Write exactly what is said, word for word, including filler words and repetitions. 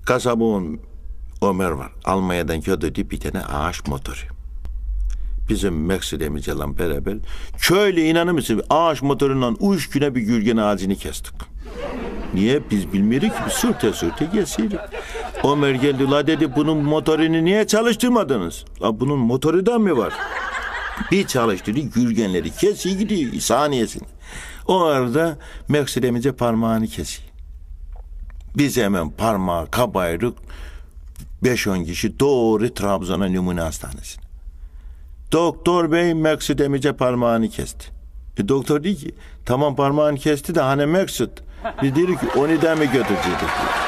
Kasabın Ömer var. Almanya'dan götürdü bir tane ağaç motoru. Bizim Meksud emiceyle beraber şöyle inanır mısın ağaç motorundan üç güne bir gürgen ağacını kestik. Niye? Biz bilmiyoruz ki. Sürte sürte geçiyoruz. Ömer geldi la dedi bunun motorunu niye çalıştırmadınız? La bunun motoru da mı var? Bir çalıştırdı gürgenleri kesiyor gidiyor saniyesini. O arada Meksud emice parmağını kesiyor. Biz hemen parmağı kabayırık beş on kişi doğru Trabzon'a numune hastanesine. Doktor bey Meksud emice parmağını kesti. E, doktor diyor ki tamam parmağını kesti de hani Meksud. Biz dedik ki onu da mı götürecektik?